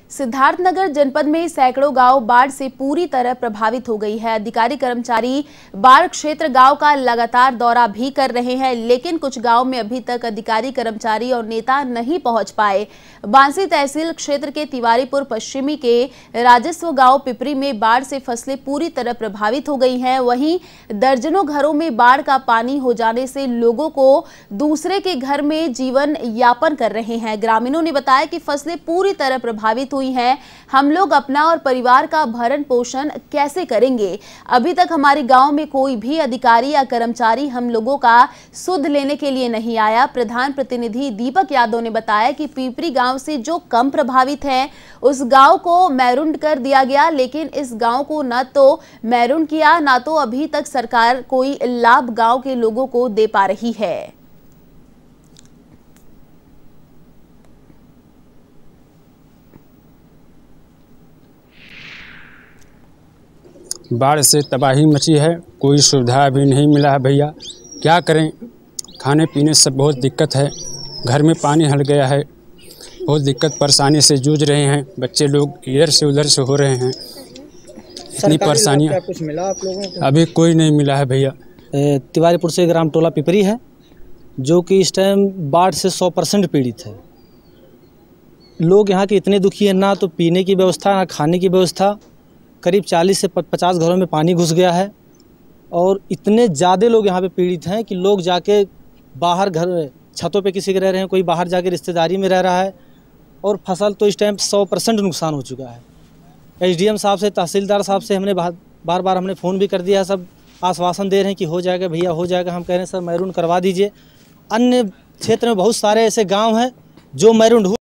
सिद्धार्थनगर जनपद में सैकड़ों गांव बाढ़ से पूरी तरह प्रभावित हो गई है। अधिकारी कर्मचारी बाढ़ क्षेत्र गांव का लगातार दौरा भी कर रहे हैं, लेकिन कुछ गांव में अभी तक अधिकारी कर्मचारी और नेता नहीं पहुंच पाए। बांसी तहसील क्षेत्र के तिवारीपुर पश्चिमी के राजस्व गांव पिपरी में बाढ़ से फसलें पूरी तरह प्रभावित हो गई हैं। वहीं दर्जनों घरों में बाढ़ का पानी हो जाने से लोगों को दूसरे के घर में जीवन यापन कर रहे हैं। ग्रामीणों ने बताया कि फसलें पूरी तरह प्रभावित हुई हैं। हम लोग अपना और परिवार का भरण पोषण कैसे करेंगे? अभी तक हमारे गांव में कोई भी अधिकारी या कर्मचारी हम लोगों का सुध लेने के लिए नहीं आया। प्रधान प्रतिनिधि दीपक यादव ने बताया कि पिपरी गांव से जो कम प्रभावित है उस गांव को मैरून कर दिया गया, लेकिन इस गांव को न तो मैरून किया, न तो अभी तक सरकार कोई लाभ गांव के लोगों को दे पा रही है। बाढ़ से तबाही मची है, कोई सुविधा अभी नहीं मिला है भैया। क्या करें, खाने पीने से बहुत दिक्कत है, घर में पानी हल गया है, बहुत दिक्कत परेशानी से जूझ रहे हैं। बच्चे लोग इधर से उधर से हो रहे हैं, इतनी परेशानियाँ। कुछ मिला आप लोगों को? अभी कोई नहीं मिला है भैया। तिवारीपुर से ग्राम टोला पिपरी है, जो कि इस टाइम बाढ़ से 100% पीड़ित है। लोग यहाँ के इतने दुखी हैं, ना तो पीने की व्यवस्था ना खाने की व्यवस्था। करीब 40 से 50 घरों में पानी घुस गया है और इतने ज़्यादा लोग यहाँ पे पीड़ित हैं कि लोग जाके बाहर घर छतों पे किसी के रह रहे हैं, कोई बाहर जाके रिश्तेदारी में रह रहा है। और फसल तो इस टाइम 100% नुकसान हो चुका है। एसडीएम साहब से, तहसीलदार साहब से हमने बार बार हमने फ़ोन भी कर दिया है। सब आश्वासन दे रहे हैं कि हो जाएगा भैया, हो जाएगा। हम कह रहे हैं सर मैरून करवा दीजिए। अन्य क्षेत्र में बहुत सारे ऐसे गाँव हैं जो मैरून